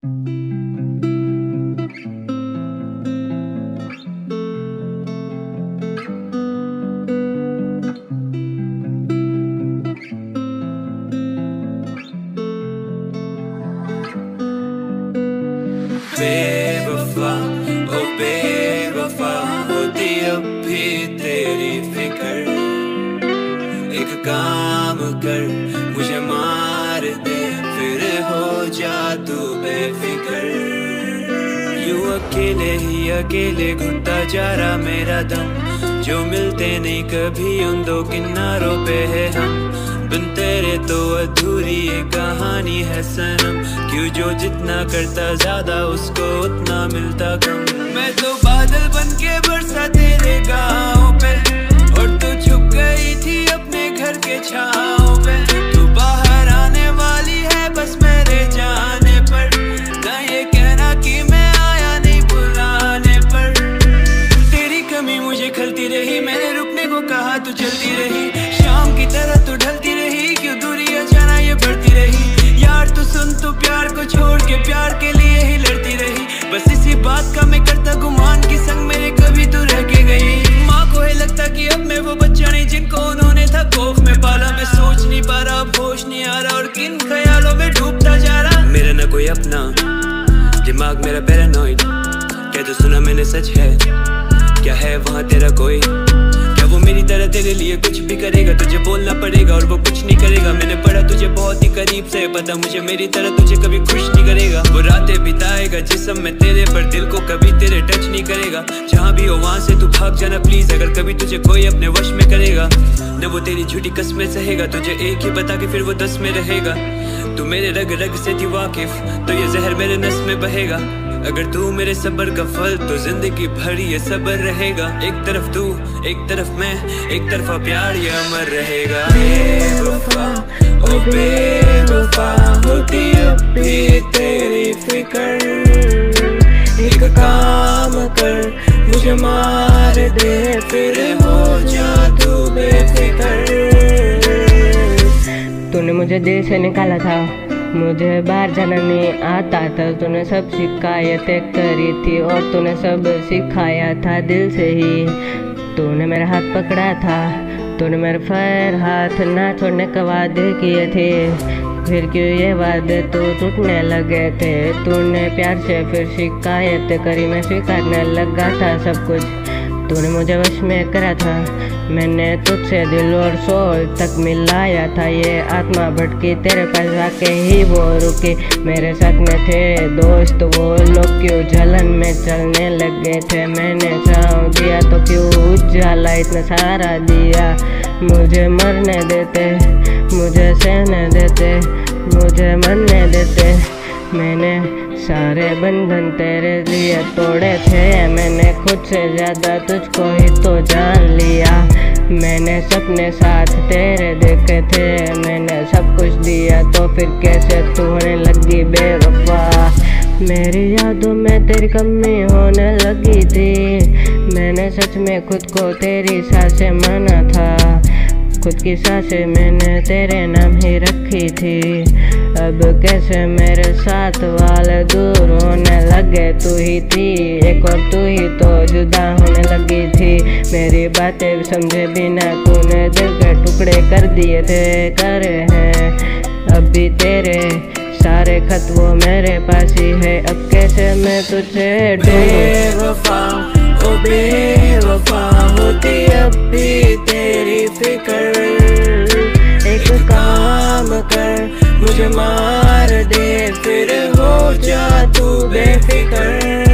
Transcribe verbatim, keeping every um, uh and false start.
बेवफा ओ बेवफा होती अब भी तेरी फिक्र, एक काम कर मुझे मार दे फिर हो जा तू बेफिक्र। यूं अकेले ही अकेले घुटता जा रहा मेरा दम, जो मिलते नहीं कभी उन दो किनारों पे है हम। बिन तेरे तो अधूरी ये कहानी है सनम, क्यों जो जितना करता ज्यादा उसको उतना मिलता कम। मैं तो बादल बन के बरसा तेरे गाँव पे, और तू छुप गई थी अपने घर के छाँव पे। तू बाहर आने वाली है बस मेरे जाने पर, ना ये कहना कि मैं आया नहीं बुलाने पर। तेरी कमी मुझे खलती रही, मैंने रुकने को कहा तू चलती रही। शाम की तरह तू ढलती रही, क्यों दूरी अचानक ये बढ़ती रही। यार तू सुन, तू प्यार को छोड़ के प्यार के लिए ही लड़ती रही। बस इसी बात का मैं करता गुमान कि संग मेरे कभी तू रह के गई। माँ को है लगता कि अब मैं वो बच्चा नहीं जिनको उन्होंने था कोख में पाला। मैं सोच नहीं पा रहा, होश नहीं आ रहा, और किन ख्यालों में डूबता जा रहा। मेरा ना कोई अपना, दिमाग मेरा पैरानॉइड। कह तो सुना मैंने सच है, क्या है वहाँ तेरा कोई? क्या वो मेरी तरह तेरे लिए कुछ भी करेगा? तुझे बोलना पड़ेगा और वो कुछ नहीं करेगा। मैंने पढ़ा तुझे बहुत ही करीब से, पता मुझे मेरी तरह तुझे कभी खुश नहीं करेगा। वो रातें बिताएगा जिस्म में तेरे पर, दिल को कभी तेरे टच नहीं करेगा। जहाँ भी हो वहाँ से तू भाग जाना प्लीज, अगर कभी तुझे कोई अपने वश में करेगा। न वो तेरी झूठी कस्में सहेगा, तुझे एक ही बता के फिर वो दस में रहेगा। तू मेरे रग रग से थी वाकिफ, तो ये जहर मेरे नस में बहेगा। अगर तू मेरे सब्र का फल, तो जिंदगी भर ये सब्र रहेगा। एक तरफ तू, एक तरफ मैं, एक तरफा प्यार ये अमर रहेगा। बेवफा ओ बेवफा होती अब भी तेरी फिक्र, एक काम कर मुझे मार दे फिर हो जा तू बेफिक्र। तूने मुझे दिल से निकाला था, मुझे बाहर जाना नहीं आता था। तूने सब शिकायतें करी थी और तूने सब सिखाया था दिल से ही। तूने मेरा हाथ पकड़ा था, तूने मेरे पैर हाथ ना छोड़ने का वादे किए थे। फिर क्यों ये वादे तो टूटने लगे थे? तूने प्यार से फिर शिकायत करी, मैं स्वीकारने लगा था सब कुछ। तूने मुझे वश में करा था, मैंने तुझसे दिल और सोल तक मिलाया था। ये आत्मा भटकी तेरे पास आके ही वो रुकी। मेरे साथ में थे दोस्त वो लोग, क्यों जलन में चलने लगे थे। मैंने छाँव दिया तो क्यों उजाला इतना सारा दिया। मुझे मरने देते, मुझे सहने देते, मुझे मरने देते। मैंने सारे बंधन तेरे लिए तोड़े थे, मैंने खुद से ज़्यादा तुझको ही तो जान लिया। मैंने सपने साथ तेरे देखे थे, मैंने सब कुछ दिया, तो फिर कैसे तू होने लगी बेवफा। मेरी यादों में तेरी कमी होने लगी थी। मैंने सच में खुद को तेरी सांसें माना था, खुद की सांसें मैंने तेरे नाम ही रखी थी। अब कैसे मेरे साथ वाले दूर होने लगे, तू ही थी एक और तू ही तो जुदा होने लगी थी। मेरी बातें समझे बिना तूने दिल के टुकड़े कर दिए थे, करे हैं अभी तेरे सारे खत वो मेरे पास ही है। अब कैसे मैं तुझे बेवफा ओ बेवफा होती अब भी तेरी फिक्र, एक काम कर मुझे मार दे फिर हो जा तू बेफिक्र।